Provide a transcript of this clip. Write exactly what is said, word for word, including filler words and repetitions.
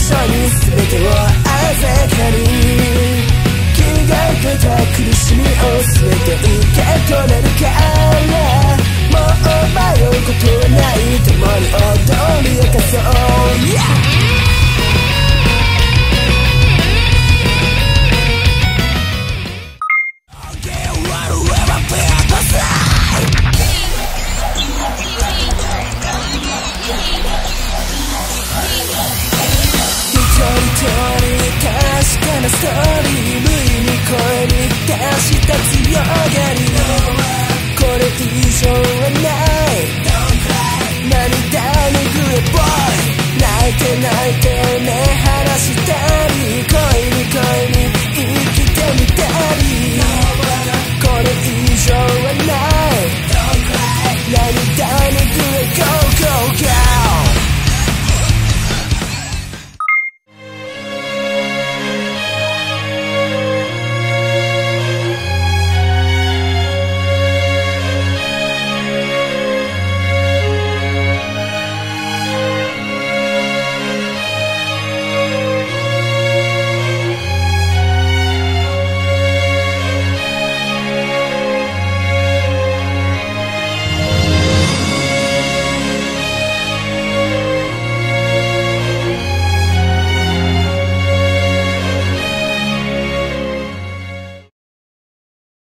緒に全てを預かり、君が受けた苦しみを全て受け止めるから、もう迷うことない共に踊り明かそう、yeah!ストーリー無意に声に出した強がり、これ以上はない、涙拭えボーイ、泣いて泣いて目離したり、恋に恋に生きてみたり、これ以上はない